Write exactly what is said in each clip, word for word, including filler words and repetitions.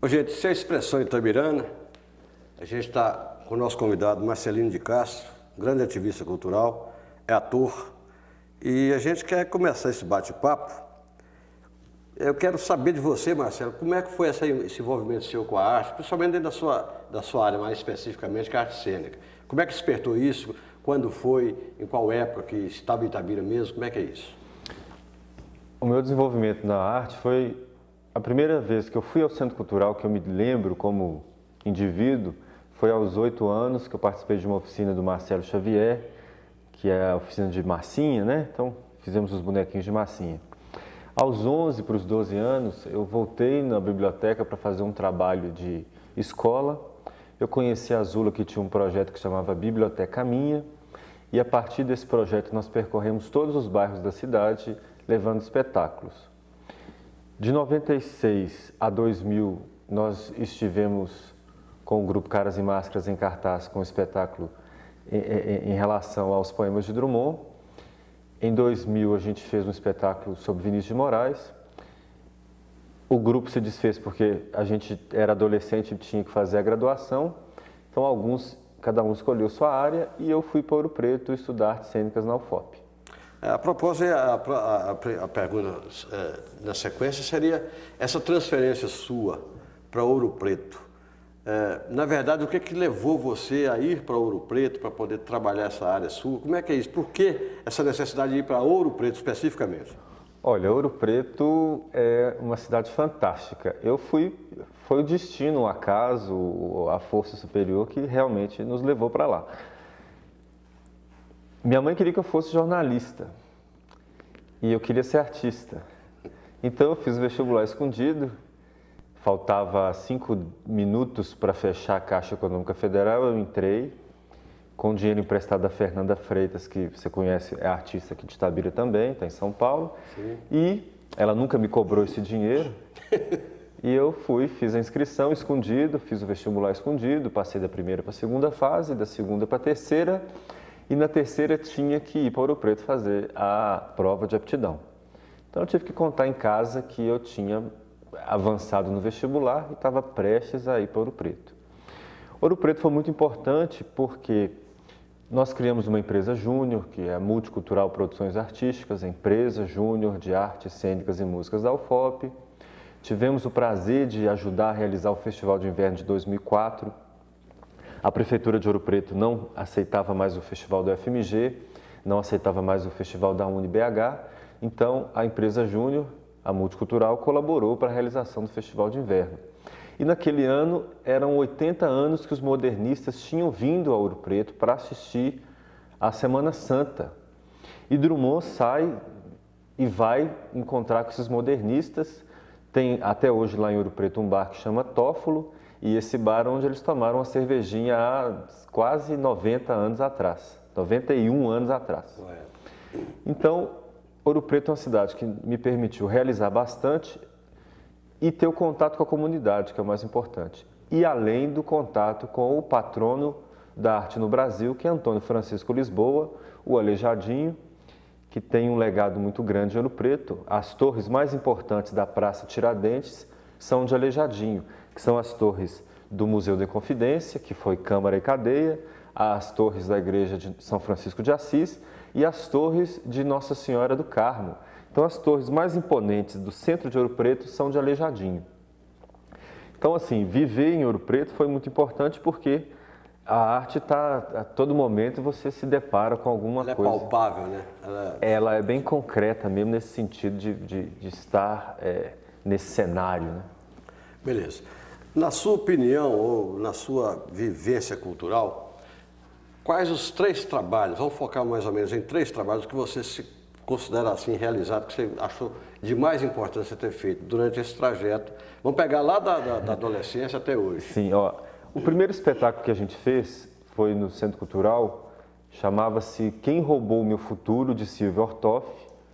Ô, gente, se é a expressão itabirana, a gente está com o nosso convidado Marcelino de Castro, grande ativista cultural, é ator, e a gente quer começar esse bate-papo. Eu quero saber de você, Marcelo, como é que foi essa, esse envolvimento seu com a arte, principalmente dentro da sua, da sua área, mais especificamente, que é a arte cênica. Como é que despertou isso? Quando foi? Em qual época que estava em Itabira mesmo? Como é que é isso? O meu desenvolvimento na arte foi a primeira vez que eu fui ao Centro Cultural, que eu me lembro como indivíduo, foi aos oito anos que eu participei de uma oficina do Marcelo Xavier, que é a oficina de massinha, né? Então, fizemos os bonequinhos de massinha. Aos onze para os doze anos, eu voltei na biblioteca para fazer um trabalho de escola. Eu conheci a Azula, que tinha um projeto que chamava Biblioteca Minha, e a partir desse projeto nós percorremos todos os bairros da cidade, levando espetáculos. De noventa e seis a dois mil, nós estivemos com o grupo Caras e Máscaras em cartaz com o espetáculo em, em, em relação aos poemas de Drummond. Em dois mil, a gente fez um espetáculo sobre Vinícius de Moraes. O grupo se desfez porque a gente era adolescente e tinha que fazer a graduação. Então, alguns, cada um escolheu sua área e eu fui para Ouro Preto estudar artes cênicas na U F O P. A propósito, a, a, a pergunta é, na sequência seria essa transferência sua para Ouro Preto. É, na verdade, o que, que levou você a ir para Ouro Preto para poder trabalhar essa área sua? Como é que é isso? Por que essa necessidade de ir para Ouro Preto especificamente? Olha, Ouro Preto é uma cidade fantástica. Eu fui, foi o destino, o acaso, a força superior que realmente nos levou para lá. Minha mãe queria que eu fosse jornalista e eu queria ser artista. Então eu fiz o vestibular escondido, faltava cinco minutos para fechar a Caixa Econômica Federal, eu entrei com dinheiro emprestado da Fernanda Freitas, que você conhece, é artista aqui de Itabira também, está em São Paulo. Sim. E ela nunca me cobrou esse dinheiro. E eu fui, fiz a inscrição escondido, fiz o vestibular escondido, passei da primeira para a segunda fase, da segunda para a terceira. E na terceira tinha que ir para Ouro Preto fazer a prova de aptidão. Então eu tive que contar em casa que eu tinha avançado no vestibular e estava prestes a ir para Ouro Preto. Ouro Preto foi muito importante porque nós criamos uma empresa júnior, que é a Multicultural Produções Artísticas, a empresa júnior de artes cênicas e músicas da U F O P. Tivemos o prazer de ajudar a realizar o Festival de Inverno de dois mil e quatro. A Prefeitura de Ouro Preto não aceitava mais o Festival do F M G, não aceitava mais o Festival da Uni B H, então a empresa júnior, a Multicultural, colaborou para a realização do Festival de Inverno. E naquele ano eram oitenta anos que os modernistas tinham vindo a Ouro Preto para assistir à Semana Santa. E Drummond sai e vai encontrar com esses modernistas. Tem até hoje lá em Ouro Preto um bar que chama Tófolo, e esse bar onde eles tomaram uma cervejinha há quase noventa anos atrás, noventa e um anos atrás. Então, Ouro Preto é uma cidade que me permitiu realizar bastante e ter o contato com a comunidade, que é o mais importante. E além do contato com o patrono da arte no Brasil, que é Antônio Francisco Lisboa, o Aleijadinho, que tem um legado muito grande em Ouro Preto. As torres mais importantes da Praça Tiradentes são de Aleijadinho, que são as torres do Museu da Inconfidência, que foi Câmara e Cadeia, as torres da Igreja de São Francisco de Assis e as torres de Nossa Senhora do Carmo. Então, as torres mais imponentes do centro de Ouro Preto são de Aleijadinho. Então, assim, viver em Ouro Preto foi muito importante porque a arte está, a todo momento você se depara com alguma Ela coisa. Ela é palpável, né? Ela... Ela é bem concreta mesmo nesse sentido de, de, de estar é, nesse cenário, né? Beleza. Na sua opinião ou na sua vivência cultural, quais os três trabalhos, vamos focar mais ou menos em três trabalhos que você se considera assim realizado, que você achou de mais importância ter feito durante esse trajeto? Vamos pegar lá da, da, da adolescência até hoje. Sim, ó, o primeiro espetáculo que a gente fez foi no Centro Cultural, chamava-se Quem Roubou o Meu Futuro, de Silvio Ortoff.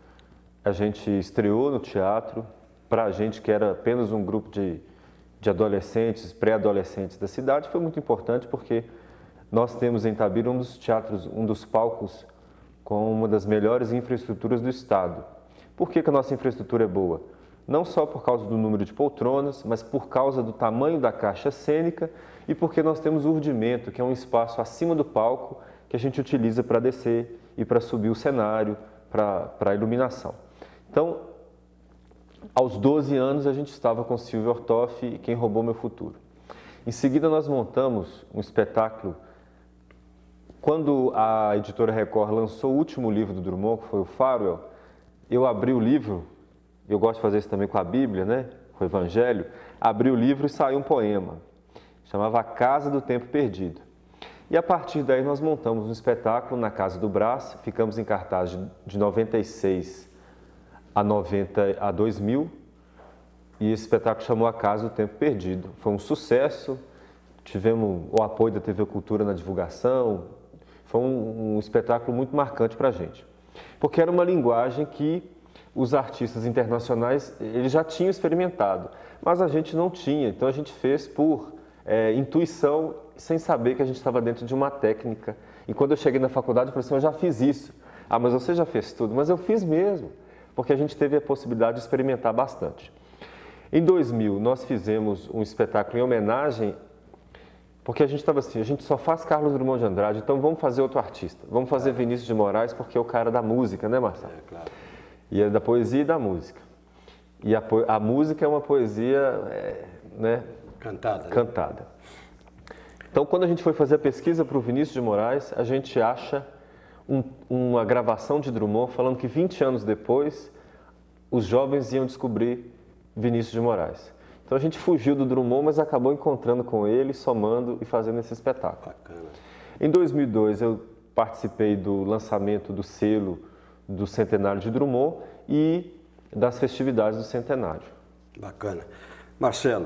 A gente estreou no teatro, para a gente que era apenas um grupo de de adolescentes, pré-adolescentes da cidade, foi muito importante porque nós temos em Itabira um dos teatros, um dos palcos com uma das melhores infraestruturas do estado. Por que que a nossa infraestrutura é boa? não só por causa do número de poltronas, mas por causa do tamanho da caixa cênica e porque nós temos o urdimento, que é um espaço acima do palco que a gente utiliza para descer e para subir o cenário, para a iluminação. Então, aos doze anos, a gente estava com Silvio Ortoff e Quem Roubou Meu Futuro. Em seguida, nós montamos um espetáculo. Quando a editora Record lançou o último livro do Drummond, que foi o Farwell, eu abri o livro, eu gosto de fazer isso também com a Bíblia, né? Com o Evangelho, abri o livro e saiu um poema, chamava A Casa do Tempo Perdido. E a partir daí nós montamos um espetáculo na Casa do Brás, ficamos em cartaz de noventa e seis a, noventa, a dois mil, e esse espetáculo chamou A Casa do Tempo Perdido. Foi um sucesso, tivemos o apoio da T V Cultura na divulgação, foi um, um espetáculo muito marcante para a gente. Porque era uma linguagem que os artistas internacionais eles já tinham experimentado, mas a gente não tinha, então a gente fez por é, intuição, sem saber que a gente estava dentro de uma técnica. E quando eu cheguei na faculdade, eu falei assim, eu já fiz isso. Ah, mas você já fez tudo? Mas eu fiz mesmo, porque a gente teve a possibilidade de experimentar bastante. Em dois mil, nós fizemos um espetáculo em homenagem, porque a gente estava assim, a gente só faz Carlos Drummond de Andrade, então vamos fazer outro artista. Vamos fazer Vinícius de Moraes, porque é o cara da música, né, Marcelo? É, claro. E é da poesia e da música. E a, a música é uma poesia, é, né? Cantada. Né? Cantada. Então, quando a gente foi fazer a pesquisa para o Vinícius de Moraes, a gente acha um, uma gravação de Drummond falando que vinte anos depois, os jovens iam descobrir Vinícius de Moraes. Então, a gente fugiu do Drummond, mas acabou encontrando com ele, somando e fazendo esse espetáculo. Bacana. Em dois mil e dois, eu participei do lançamento do selo do Centenário de Drummond e das festividades do Centenário. Bacana. Marcelo,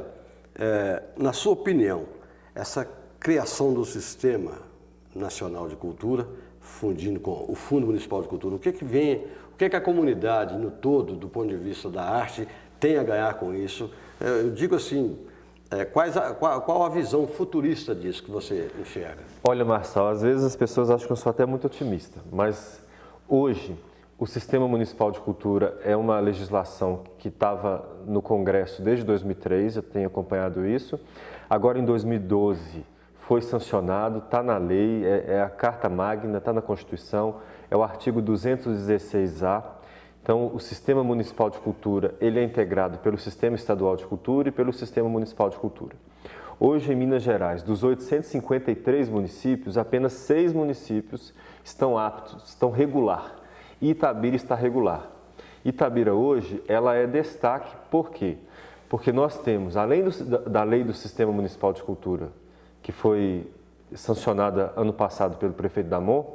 é, na sua opinião, essa criação do Sistema Nacional de Cultura, fundindo com o Fundo Municipal de Cultura, o que que vem, o que que a comunidade no todo, do ponto de vista da arte, tem a ganhar com isso? É, eu digo assim, é, quais a, qual, qual a visão futurista disso que você enxerga? Olha, Marcelo, às vezes as pessoas acham que eu sou até muito otimista, mas hoje o Sistema Municipal de Cultura é uma legislação que estava no Congresso desde dois mil e três, eu tenho acompanhado isso. Agora, em dois mil e doze, foi sancionado, está na lei, é, é a Carta Magna, está na Constituição, é o artigo duzentos e dezesseis A. Então, o Sistema Municipal de Cultura ele é integrado pelo Sistema Estadual de Cultura e pelo Sistema Municipal de Cultura. Hoje, em Minas Gerais, dos oitocentos e cinquenta e três municípios, apenas seis municípios estão aptos, estão regular. E Itabira está regular. Itabira hoje, ela é destaque, por quê? Porque nós temos, além do, da lei do Sistema Municipal de Cultura, que foi sancionada ano passado pelo prefeito Damon,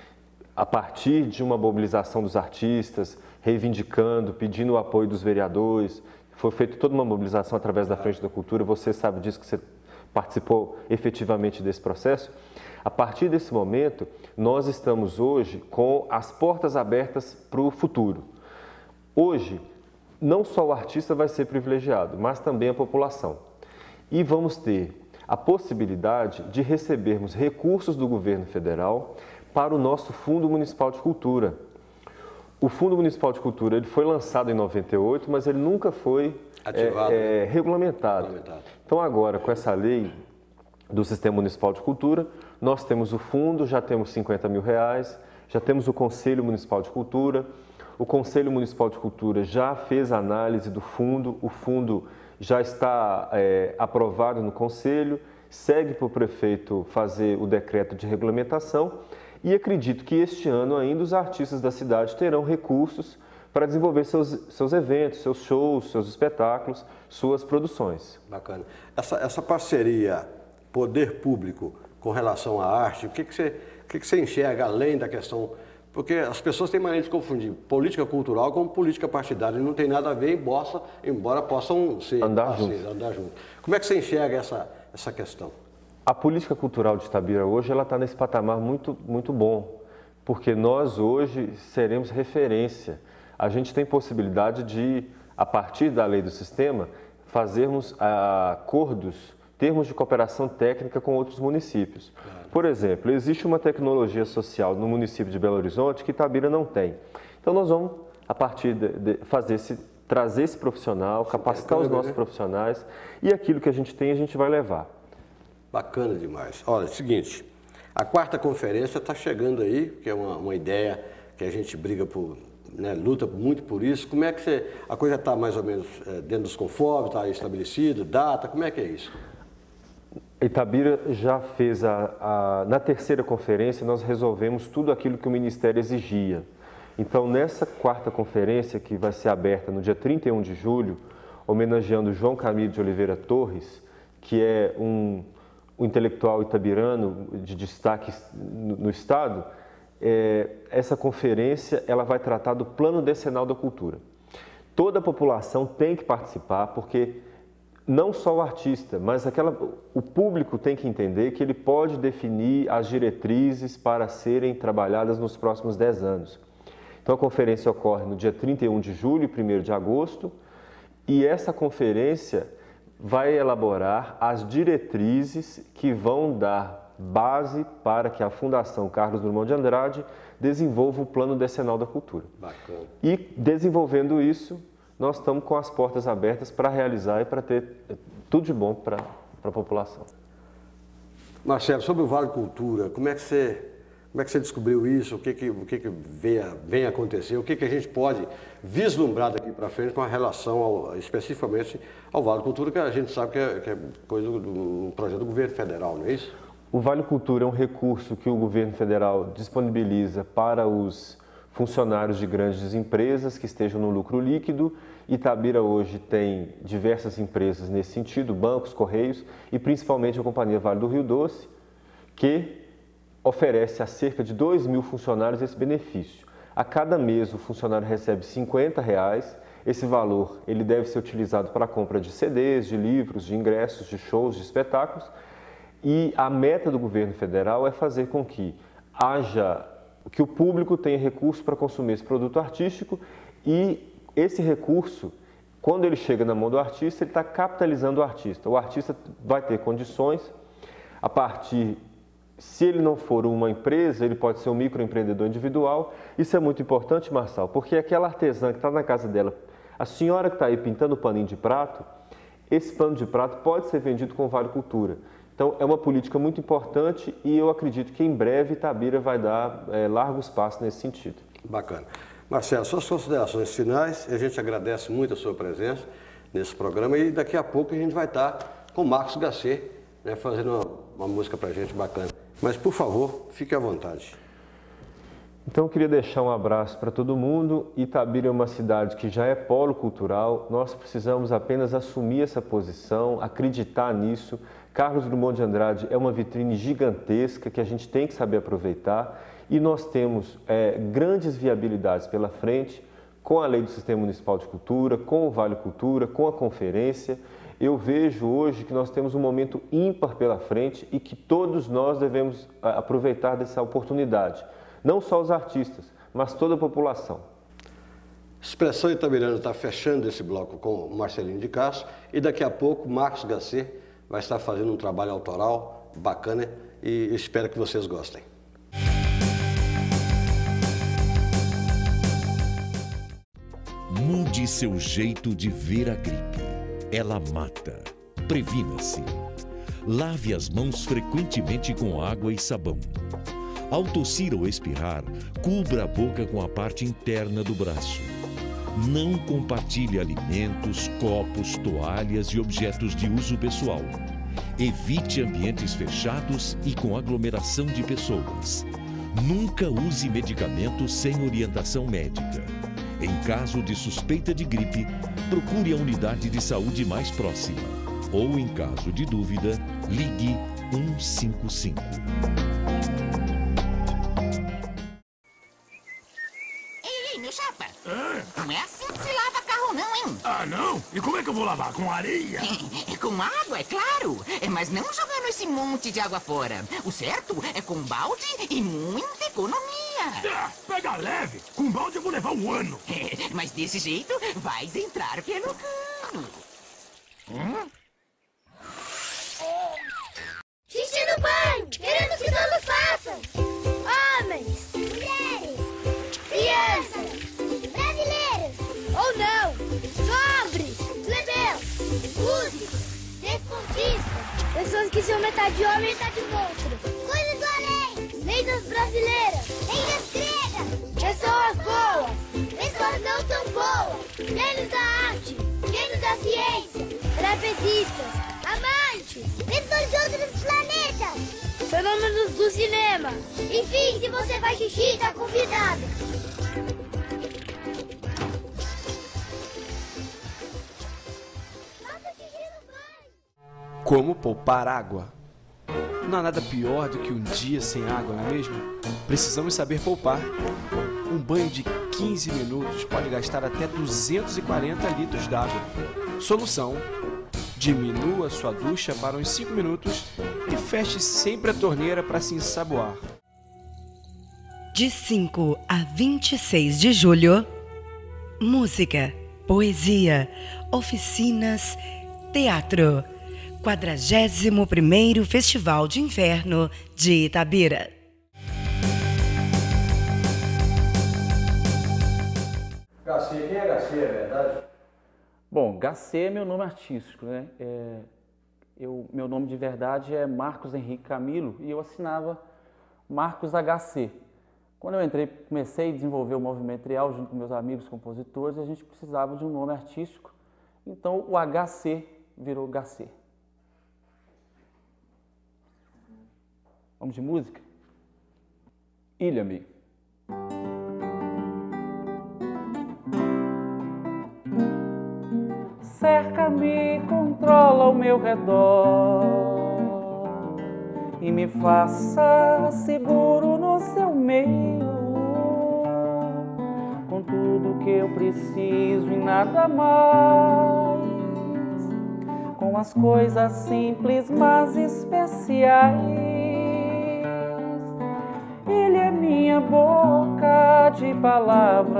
a partir de uma mobilização dos artistas, reivindicando, pedindo o apoio dos vereadores, foi feita toda uma mobilização através da Frente da Cultura, você sabe disso, que você participou efetivamente desse processo. A partir desse momento, nós estamos hoje com as portas abertas para o futuro. Hoje, não só o artista vai ser privilegiado, mas também a população. E vamos ter a possibilidade de recebermos recursos do governo federal para o nosso Fundo Municipal de Cultura. O Fundo Municipal de Cultura ele foi lançado em noventa e oito, mas ele nunca foi Ativado, é, é, regulamentado. regulamentado. Então agora, com essa lei do Sistema Municipal de Cultura, nós temos o fundo, já temos cinquenta mil reais, já temos o Conselho Municipal de Cultura. O Conselho Municipal de Cultura já fez a análise do fundo, o fundo já está é, aprovado no Conselho, segue para o prefeito fazer o decreto de regulamentação e acredito que este ano ainda os artistas da cidade terão recursos para desenvolver seus, seus eventos, seus shows, seus espetáculos, suas produções. Bacana. Essa, essa parceria poder público com relação à arte, o que, que, você, o que, que você enxerga além da questão... Porque as pessoas têm mania de confundir política cultural com política partidária, não tem nada a ver, embora, embora possam ser andar parceiros, juntos. andar juntos. Como é que você enxerga essa, essa questão? A política cultural de Itabira hoje ela está nesse patamar muito, muito bom, porque nós hoje seremos referência. A gente tem possibilidade de, a partir da lei do sistema, fazermos ah, acordos, termos de cooperação técnica com outros municípios. Claro. Por exemplo, existe uma tecnologia social no município de Belo Horizonte que Itabira não tem. Então nós vamos, a partir de, de fazer esse trazer esse profissional, capacitar os nossos profissionais e aquilo que a gente tem a gente vai levar. Bacana demais. Olha, é o seguinte, a quarta conferência está chegando aí, que é uma, uma ideia que a gente briga por, né, luta muito por isso. Como é que você, a coisa está mais ou menos é, dentro dos conformes, está estabelecido, data, como é que é isso? Itabira já fez, a, a, na terceira conferência, nós resolvemos tudo aquilo que o Ministério exigia. Então, nessa quarta conferência, que vai ser aberta no dia trinta e um de julho, homenageando João Camilo de Oliveira Torres, que é um, um intelectual itabirano de destaque no, no Estado, é, essa conferência ela vai tratar do Plano Decenal da Cultura. Toda a população tem que participar, porque não só o artista, mas aquela, o público tem que entender que ele pode definir as diretrizes para serem trabalhadas nos próximos dez anos. Então, a conferência ocorre no dia trinta e um de julho e primeiro de agosto, e essa conferência vai elaborar as diretrizes que vão dar base para que a Fundação Carlos Drummond de Andrade desenvolva o Plano Decenal da Cultura. Bacana. E, desenvolvendo isso, nós estamos com as portas abertas para realizar e para ter tudo de bom para a população. Marcelo, sobre o Vale Cultura, como é que você, como é que você descobriu isso? O que, que, o que, que vem, a, vem a acontecer? O que, que a gente pode vislumbrar daqui para frente com relação ao, especificamente ao Vale Cultura, que a gente sabe que é, que é coisa do, do projeto do governo federal, não é isso? O Vale Cultura é um recurso que o governo federal disponibiliza para os funcionários de grandes empresas que estejam no lucro líquido. Itabira hoje tem diversas empresas nesse sentido, bancos, correios e principalmente a Companhia Vale do Rio Doce, que oferece a cerca de dois mil funcionários esse benefício. A cada mês o funcionário recebe cinquenta reais, esse valor ele deve ser utilizado para a compra de C Ds, de livros, de ingressos, de shows, de espetáculos, e a meta do governo federal é fazer com que haja, que o público tenha recurso para consumir esse produto artístico e esse recurso, quando ele chega na mão do artista, ele está capitalizando o artista. O artista vai ter condições, a partir, se ele não for uma empresa, ele pode ser um microempreendedor individual. Isso é muito importante, Marçal, porque aquela artesã que está na casa dela, a senhora que está aí pintando o paninho de prato, esse pano de prato pode ser vendido com Vale Cultura. Então, é uma política muito importante e eu acredito que em breve Itabira vai dar é, largos passos nesse sentido. Bacana. Marcelo, suas considerações finais, a gente agradece muito a sua presença nesse programa e daqui a pouco a gente vai estar com o Marcos Gacê, né, fazendo uma, uma música pra gente bacana. Mas, por favor, fique à vontade. Então, eu queria deixar um abraço para todo mundo. Itabira é uma cidade que já é polo cultural, nós precisamos apenas assumir essa posição, acreditar nisso. Carlos Drummond de Andrade é uma vitrine gigantesca que a gente tem que saber aproveitar e nós temos é, grandes viabilidades pela frente com a Lei do Sistema Municipal de Cultura, com o Vale Cultura, com a conferência. Eu vejo hoje que nós temos um momento ímpar pela frente e que todos nós devemos aproveitar dessa oportunidade. Não só os artistas, mas toda a população. Expressão Itabirana está fechando esse bloco com o Marcelinho de Castro e daqui a pouco Marcos Gacê vai estar fazendo um trabalho autoral bacana e espero que vocês gostem. Mude seu jeito de ver a gripe. Ela mata. Previna-se. Lave as mãos frequentemente com água e sabão. Ao tossir ou espirrar, cubra a boca com a parte interna do braço. Não compartilhe alimentos, copos, toalhas e objetos de uso pessoal. Evite ambientes fechados e com aglomeração de pessoas. Nunca use medicamentos sem orientação médica. Em caso de suspeita de gripe, procure a unidade de saúde mais próxima. Ou, em caso de dúvida, ligue um cinco cinco. Ei, ei, meu chapa! Ah? Não é assim que se lava carro não, hein? Ah, não? E como é que eu vou lavar? Com areia? É, com água, é claro. É, mas não jogando esse monte de água fora. O certo é com balde e muita economia. Ah, pega leve. Com balde eu vou levar um ano. É, mas desse jeito, vais entrar pelo cano. Hum? Xixi no banho! Queremos que todos façam! Homens! Mulheres! Crianças! Brasileiros! Ou não! Despontistas. Pessoas que são metade homem e metade monstro. Coisas do além. Lendas brasileiras. Lendas gregas. Pessoas boas. Pessoas não tão boas. Gênios da arte. Gênios da ciência. Trapezistas. Amantes. Pessoas de outros planetas. Fenômenos do cinema. Enfim, se você faz xixi, tá convidado. Como poupar água? Não há nada pior do que um dia sem água, não é mesmo? Precisamos saber poupar. Um banho de quinze minutos pode gastar até duzentos e quarenta litros d'água. Solução: diminua sua ducha para uns cinco minutos e feche sempre a torneira para se ensaboar. De cinco a vinte e seis de julho, música, poesia, oficinas, teatro. quadragésimo primeiro Festival de Inverno de Itabira. Gacê, quem é Gacê, é verdade? Bom, Gacê é meu nome artístico, né? É, eu, meu nome de verdade é Marcos Henrique Camilo e eu assinava Marcos H C. Quando eu entrei, comecei a desenvolver o movimento trial junto com meus amigos compositores, a gente precisava de um nome artístico, então o H C virou Gacê. Vamos de música? Ilha-me. Cerca-me, controla ao meu redor e me faça seguro no seu meio, com tudo que eu preciso e nada mais, com as coisas simples mas especiais. Ele é minha boca de palavras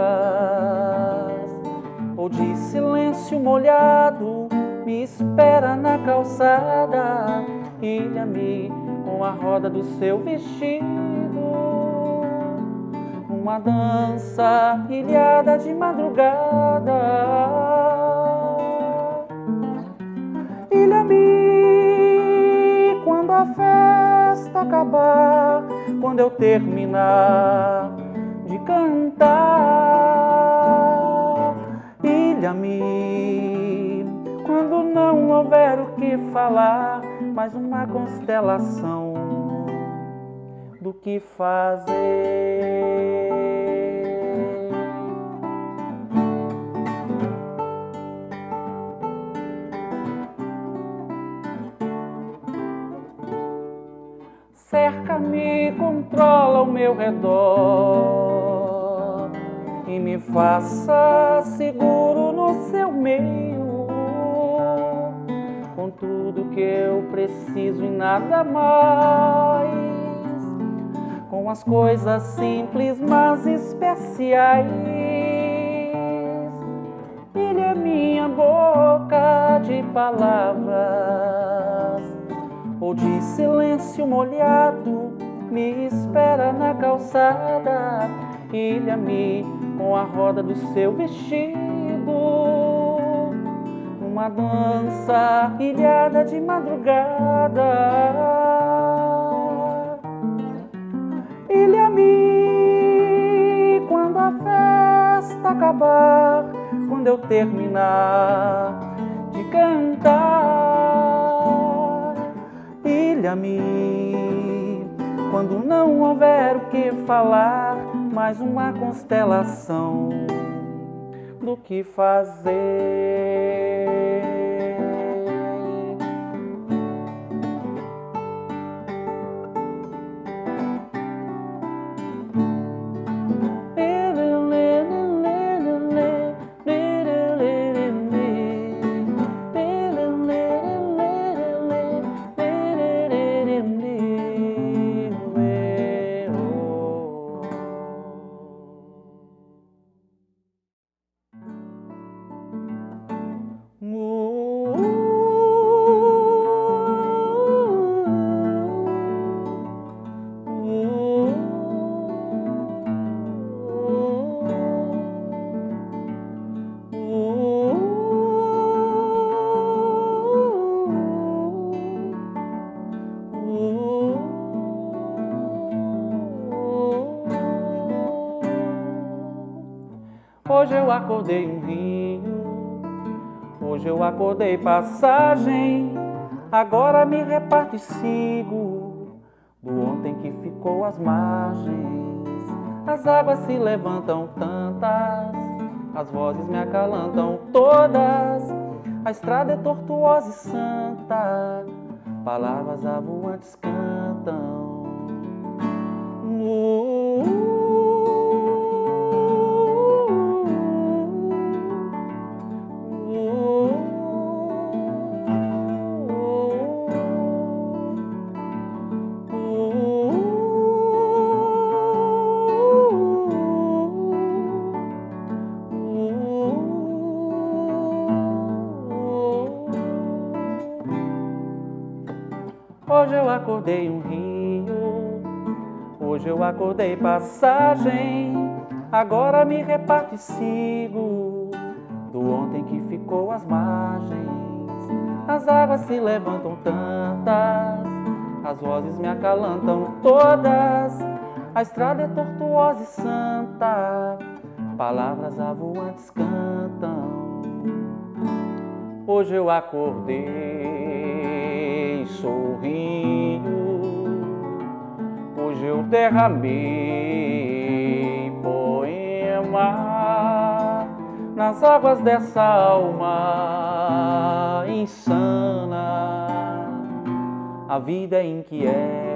ou de silêncio molhado, me espera na calçada. Ilha-me com a roda do seu vestido, uma dança ilhada de madrugada. Ilha-me quando a festa acabar, quando eu terminar de cantar. Ilha-me quando não houver o que falar, mais uma constelação do que fazer. Cerca-me, controla ao meu redor e me faça seguro no seu meio, com tudo que eu preciso e nada mais, com as coisas simples mas especiais. Ele é minha boca de palavras ou de silêncio molhado, me espera na calçada. Ilha-me com a roda do seu vestido, uma dança ilhada de madrugada. Ilha-me quando a festa acabar, quando eu terminar de cantar. Ilha-me quando não houver o que falar, mais uma constelação do que fazer. Hoje eu acordei um rio, hoje eu acordei passagem, agora me reparto e sigo do ontem que ficou às margens. As águas se levantam tantas, as vozes me acalantam todas, a estrada é tortuosa e santa, palavras avoantes cantam. Uh, uh, Hoje eu acordei um rio, hoje eu acordei passagem, agora me reparto e sigo do ontem que ficou às margens. As águas se levantam tantas, as vozes me acalantam todas, a estrada é tortuosa e santa, palavras avoantes cantam. Hoje eu acordei sorrindo, hoje eu derramei poema nas águas dessa alma insana. A vida é inquieta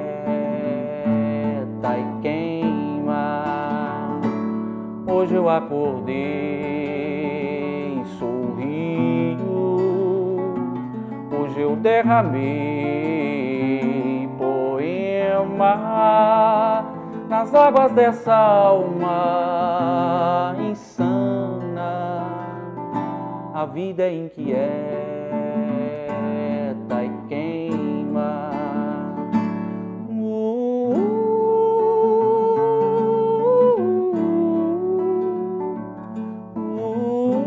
e queima. Hoje eu acordei sorrindo, hoje eu derramei poema nas águas dessa alma insana. A vida é inquieta e queima. Uh, uh,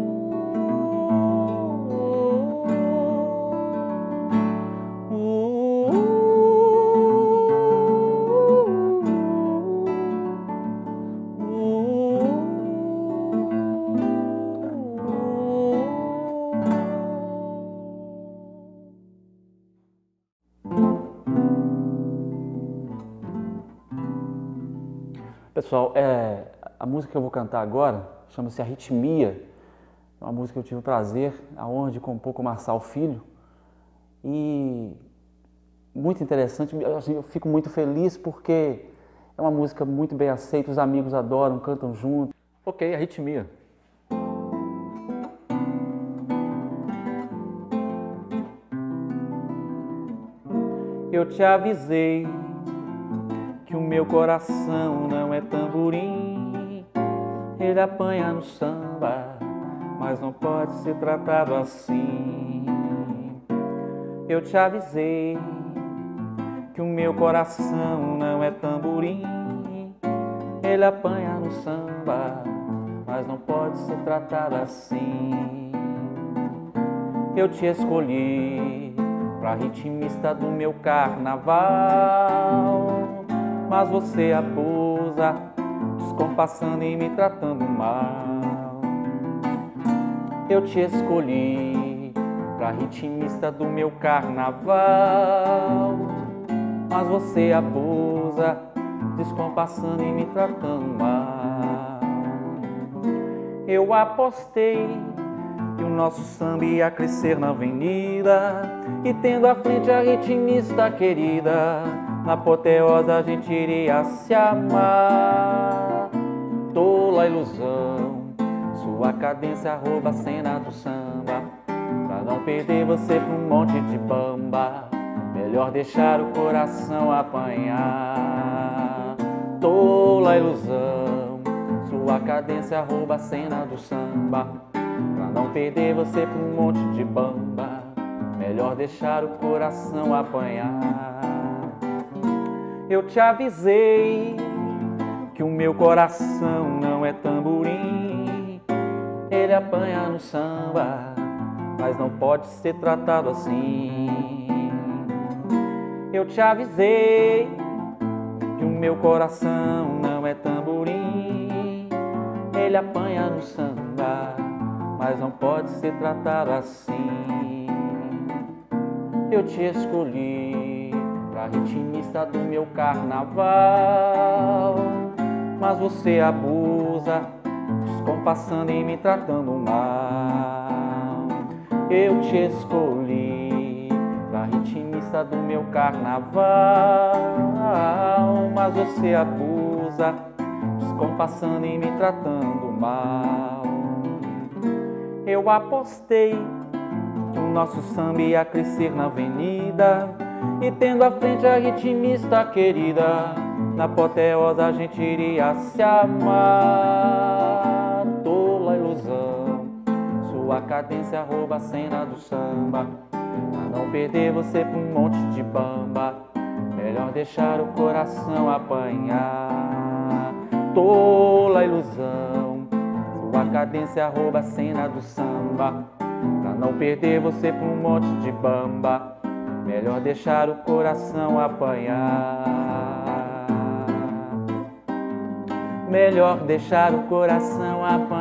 Pessoal, é, a música que eu vou cantar agora chama-se Arritmia. É uma música que eu tive o prazer, a honra de compor com o Marçal Filho. E muito interessante, assim, eu fico muito feliz porque é uma música muito bem aceita, os amigos adoram, cantam junto. Ok, Arritmia. Eu te avisei que o meu coração não é tamborim, ele apanha no samba, mas não pode ser tratado assim. Eu te avisei que o meu coração não é tamborim, ele apanha no samba, mas não pode ser tratado assim. Eu te escolhi pra ritmista do meu carnaval, mas você abusa, descompassando e me tratando mal. Eu te escolhi pra ritmista do meu carnaval, mas você abusa, descompassando e me tratando mal. Eu apostei que o nosso samba ia crescer na avenida, e tendo à frente a ritmista querida, na apoteose a gente iria se amar. Tola ilusão, sua cadência rouba a cena do samba, pra não perder você pra um monte de bamba, melhor deixar o coração apanhar. Tola ilusão, sua cadência rouba a cena do samba, pra não perder você pra um monte de bamba, melhor deixar o coração apanhar. Eu te avisei que o meu coração não é tamborim, ele apanha no samba, mas não pode ser tratado assim. Eu te avisei que o meu coração não é tamborim, ele apanha no samba, mas não pode ser tratado assim. Eu te escolhi pra ritmista do meu carnaval, mas você abusa, descompassando e me tratando mal. Eu te escolhi pra ritmista do meu carnaval, mas você abusa, descompassando e me tratando mal. Eu apostei que o nosso samba ia crescer na avenida, e tendo à frente a ritmista querida, na apoteose a gente iria se amar. Tola ilusão, sua cadência rouba a cena do samba, pra não perder você pra um monte de bamba, melhor deixar o coração apanhar. Tola ilusão, sua cadência rouba a cena do samba, pra não perder você pra um monte de bamba, melhor deixar o coração apanhar. Melhor deixar o coração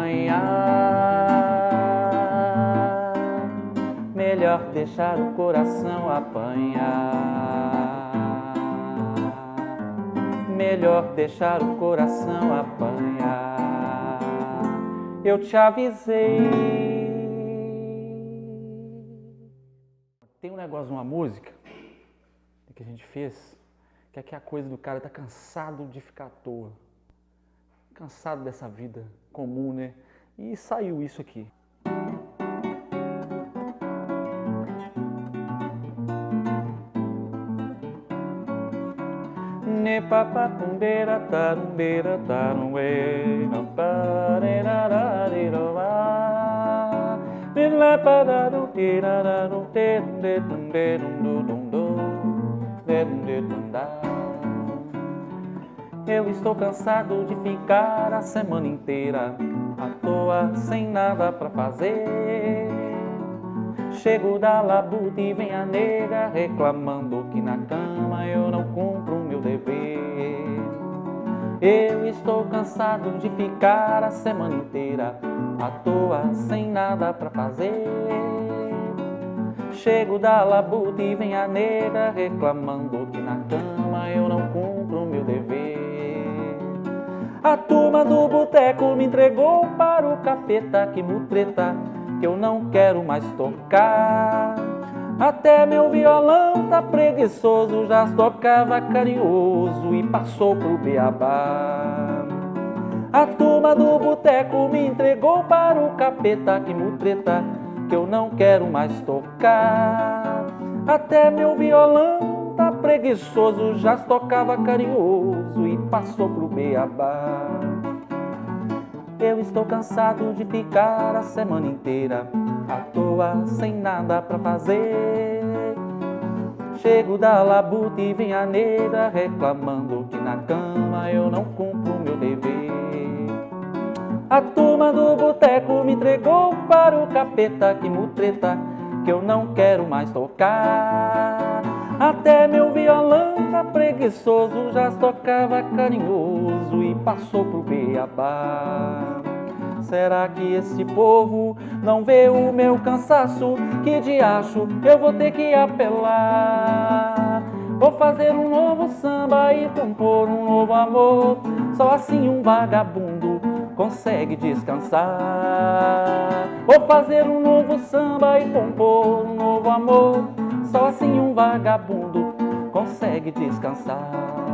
apanhar. Melhor deixar o coração apanhar. Melhor deixar o coração apanhar. Eu te avisei. Tem um negócio, uma música que a gente fez, que é que a coisa do cara tá cansado de ficar à toa, cansado dessa vida comum, né? E saiu isso aqui. Ne papa pumbeira tarumbeira tarumbe no parerarariroa. Eu estou cansado de ficar a semana inteira à toa, sem nada pra fazer. Chego da labuta e vem a nega reclamando que na cama eu não cumpro o meu dever. Eu estou cansado de ficar a semana inteira à toa, sem nada pra fazer. Chego da labuta e vem a nega reclamando que na cama eu não cumpro o meu dever. A turma do boteco me entregou para o capeta, que mutreta, que eu não quero mais tocar. Até meu violão tá preguiçoso, já tocava carinhoso e passou pro beabá. A turma do boteco me entregou para o capeta, que mutreta, que eu não quero mais tocar. Até meu violão tá preguiçoso, já tocava carinhoso e passou pro beabá. Eu estou cansado de ficar a semana inteira à toa, sem nada pra fazer. Chego da labuta e vem a nega reclamando que na cama eu não cumpro o meu dever. A turma do boteco me entregou para o capeta, que mutreta, que eu não quero mais tocar. Até meu violão tá preguiçoso, já tocava carinhoso e passou pro beabá. Será que esse povo não vê o meu cansaço? Que diacho eu vou ter que apelar. Vou fazer um novo samba e compor um novo amor, só assim um vagabundo consegue descansar. Vou fazer um novo samba e compor um novo amor, só assim um vagabundo consegue descansar.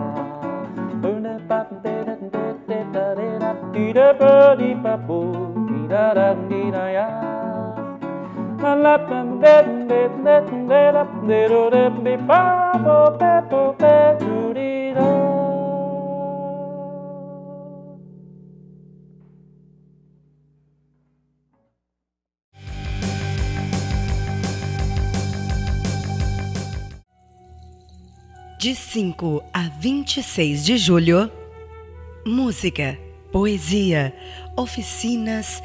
De cinco a vinte e seis de julho, música, poesia, oficinas,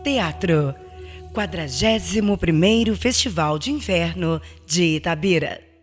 teatro. quadragésimo primeiro Festival de Inverno de Itabira.